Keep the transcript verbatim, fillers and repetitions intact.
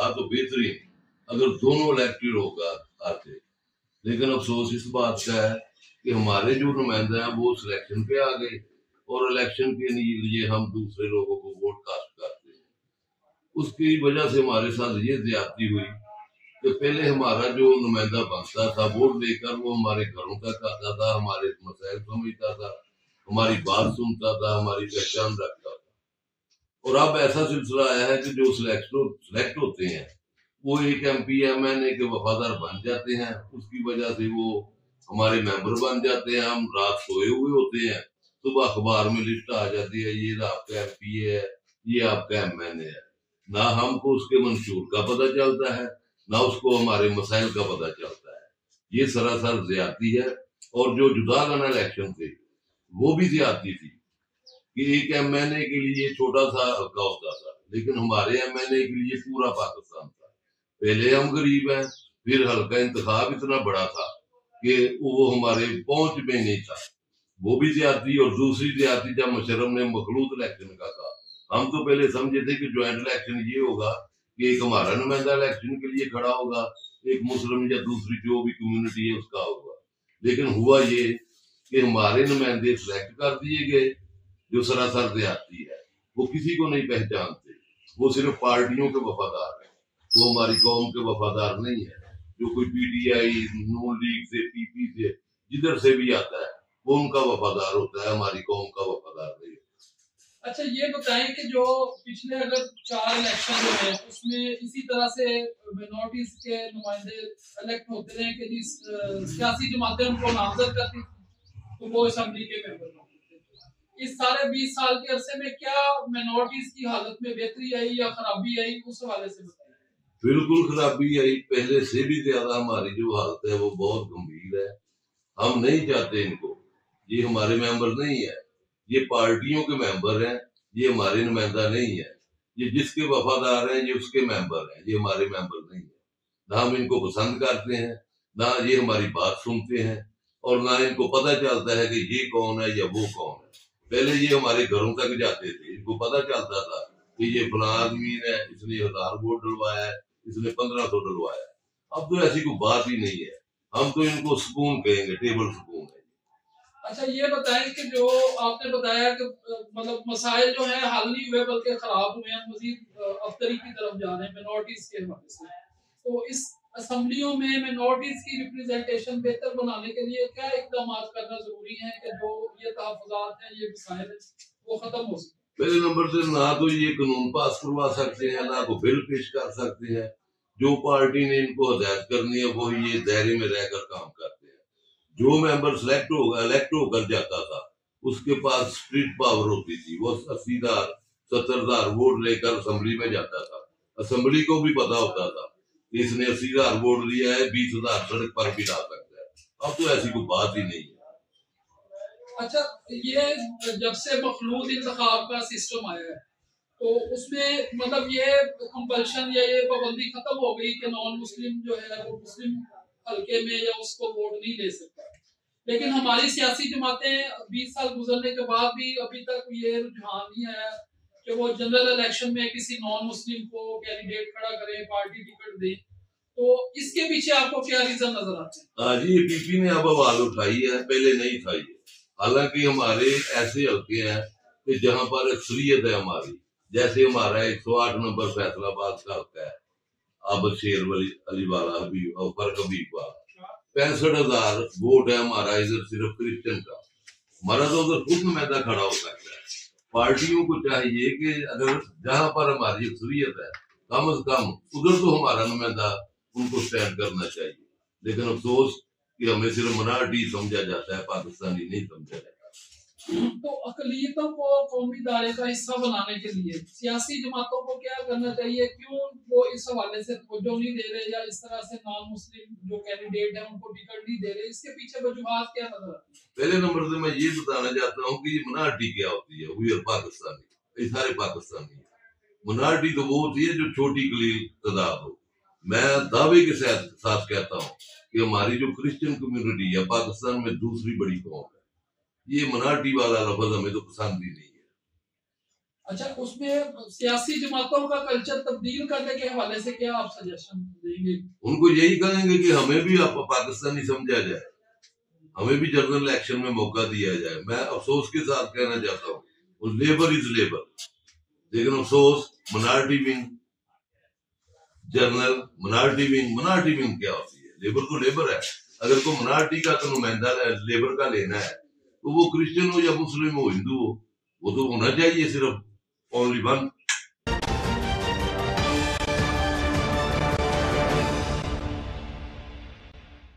था तो बेहतरीन, अगर दोनों इलेक्टेड होकर आते। लेकिन अफसोस इस बात का है कि हमारे जो नुमाइंदे हैं वो सिलेक्शन पे आ गए और इलेक्शन के लिए हम दूसरे लोगों को वोट कास्ट करते हैं। उसकी वजह से हमारे साथ ये ज्यादती हुई कि पहले हमारा जो नुमाइंदा बनता था वोट लेकर वो हमारे घरों तक आता था, हमारे मसाइल समझता था, हमारी बात सुनता था, हमारी पहचान रखता था। और अब ऐसा सिलसिला आया है कि जो सिलेक्ट सिलेक्ट होते हैं वो एक M P M N A के वफादार बन जाते हैं, उसकी वजह से वो हमारे मेंबर बन जाते हैं। हम रात सोए हुए होते हैं, सुबह अखबार में लिस्ट आ जाती है, ये आपका एम पी ए है, ये आपका एम एन ए है। ना हमको उसके मंशूर का पता चलता है, ना उसको हमारे मसाइल का पता चलता है। ये सरासर ज्यादती है। और जो जुदागाना इलेक्शन थे वो भी ज्यादती थी कि एक एम एन ए के लिए छोटा सा हल्का होता था, लेकिन हमारे एम एन ए के लिए पूरा पाकिस्तान था। पहले हम गरीब हैं, फिर हल्का इंतखाब इतना बड़ा था कि वो हमारे पहुंच में नहीं था, वो भी ज्यादती। और दूसरी ज्यादती जब मुशर्रफ ने मखलूत इलेक्शन का कहा, हम तो पहले समझे थे कि ज्वाइंट इलेक्शन ये होगा कि एक हमारा नुमाइंदा इलेक्शन के लिए खड़ा होगा, एक मुस्लिम या दूसरी जो भी कम्युनिटी है उसका होगा। लेकिन हुआ ये कि हमारे नुमाइंदे सिलेक्ट कर दिए गए जो सरासर ज्यादती है। वो किसी को नहीं पहचानते, वो सिर्फ पार्टियों के वफादार है, वो हमारी कौम के वफादार नहीं है। जो कोई पी टी आई, नून लीग से, पी पी से, जिधर से भी आता है वो उनका वफादार होता है, हमारी कौम का वफादार नहीं। अच्छा, ये बताएं कि जो पिछले अगर चार इलेक्शन जो है उसमें इसी तरह से माइनॉरिटीज के नुमाइंदे इलेक्ट होते रहे कि जिस सियासी जमातें उनको नामजद करती तो वो असेंबली के मेंबर होते थे। इस सारे बीस साल के अरसे में क्या माइनॉरिटीज की हालत में बेहतरी आई या खराबी आई, उस हवाले से बताइए। बिल्कुल खराबी आई, पहले से भी ज्यादा हमारी जो हालत है वो बहुत गंभीर है। हम नहीं चाहते इनको, ये हमारे मेंबर नहीं है, ये पार्टियों के मेंबर हैं, ये हमारे नुमाइंदा नहीं है। ये जिसके वफादार हैं ये उसके मेंबर हैं, ये हमारे मेंबर नहीं है। ना हम इनको पसंद करते हैं, ना ये हमारी बात सुनते हैं, और ना इनको पता चलता है कि ये कौन है या वो कौन है। पहले ये हमारे घरों तक जाते थे, इनको पता चलता था कि ये फलां आदमी है, इसने हजार वोट डलवाया है, इसने पंद्रह सौ डलवाया। अब तो ऐसी कोई बात ही नहीं है, हम तो इनको सुकून कहेंगे, टेबल सुकून है। अच्छा, ये बताएं कि जो आपने बताया कि मतलब मसाइल जो है हल नहीं हुए बल्कि खराब हुए हैं, मजीद अबतरी की तरफ जा रहे हैं मिनॉरिटीज के हवाले से। तो इस असेंबलियों में मिनॉरिटीज की रिप्रेजेंटेशन बेहतर बनाने के लिए क्या इकदाम करना जरूरी है कि जो ये तहफ़्फ़ुज़ात हैं, ये मसाइल वो खत्म हो सके। पहले नंबर से ना तो ये कानून पास करवा सकते हैं, ना तो बिल पेश कर सकते हैं। जो पार्टी ने इनको हदायत करनी है वो ये दायरे में रहकर काम करते हैं। जो मेंबर सिलेक्ट होगा, इलेक्ट होकर जाता था, उसके पास स्ट्रीट पावर होती थी, वो अस्सी हजार सत्तर हजार वोट लेकर असेंबली में जाता था। असेंबली को भी पता होता था इसने अस्सी हजार वोट लिया है, बीस हजार सड़क पर भी ला सकता है। अब तो ऐसी कोई बात ही नहीं है। अच्छा, ये जब से मखलूत इंतखाब का सिस्टम आया है तो उसमें मतलब ये कंपल्शन या ये पाबंदी खत्म हो गई कि नॉन मुस्लिम जो है वो मुस्लिम हल्के में या उसको वोट नहीं दे सकता। लेकिन हमारी सियासी जमातें बीस साल गुजरने के बाद भी अभी तक ये रुझान नहीं आया कि वो जनरल इलेक्शन में किसी नॉन मुस्लिम को कैंडिडेट खड़ा करें, पार्टी टिकट दें। तो इसके पीछे आपको क्या रीजन नजर आते हैं? हाँ जी, ये पीपी ने अब आवाज उठाई है, पहले नहीं था ये। हालांकि हमारे ऐसे हल्के हैं कि जहां पर अक्सरियत है हमारी, जैसे हमारा एक सौ आठ नंबर फैसलाबाद का हल्का है, अब शेर वली अली वाला हबीब और फर्क हबीब वाला, पैंसठ हजार वोट है हमारा इधर सिर्फ क्रिश्चियन का। हमारा तो उधर खुद नुमाइंदा खड़ा हो सकता है। पार्टियों को चाहिए कि अगर जहां पर हमारी अक्सरियत है, कम से कम उधर तो हमारा नुमाइंदा उनको स्टैंड करना चाहिए। लेकिन अफसोस कि हमें सिर्फ मिनॉरिटी समझा जाता है, पाकिस्तानी नहीं समझा जाता। तो अकलियतों को कौमी दायरे का हिस्सा बनाने के लिए सियासी जमातों को क्या करना चाहिए? क्यों वो इस हवाले से तवज्जो नहीं दे रहे या इस तरह से नॉन मुस्लिम जो कैंडिडेट है उनको टिकट नहीं दे रहे? इसके पीछे वजूहात क्या नजर आती है? पहले नंबर से मैं ये बताना चाहता हूँ कि ये मिनॉरिटी क्या होती है। वी आर पाकिस्तानी, ये सारे पाकिस्तानी है। मिनॉरिटी तो वो होती है जो छोटी कलील तादाद हो। मैं दावे के साथ कहता हूँ कि हमारी जो क्रिश्चियन कम्युनिटी है पाकिस्तान में दूसरी बड़ी कौम है। ये मिनॉरिटी वाला लफ्ज हमें तो पसंद ही नहीं है। अच्छा, उसमें सियासी जमातों का कल्चर तब्दील करने के हवाले से क्या आप सजेशन देंगे? उनको यही कहेंगे कि हमें भी आप पाकिस्तानी समझा जाए, हमें भी जनरल इलेक्शन में मौका दिया जाए। मैं अफसोस के साथ कहना चाहता हूँ, लेबर इज लेबर, लेकिन अफसोस minority wing, general minority wing, minority wing क्या होती है? लेबर तो लेबर है। अगर कोई मिनॉरिटी का तो नुमाइंदा लेबर का लेना है तो वो क्रिश्चियन हो या मुस्लिम हो, हिंदू हो, वो तो होना चाहिए सिर्फ ओनली वन।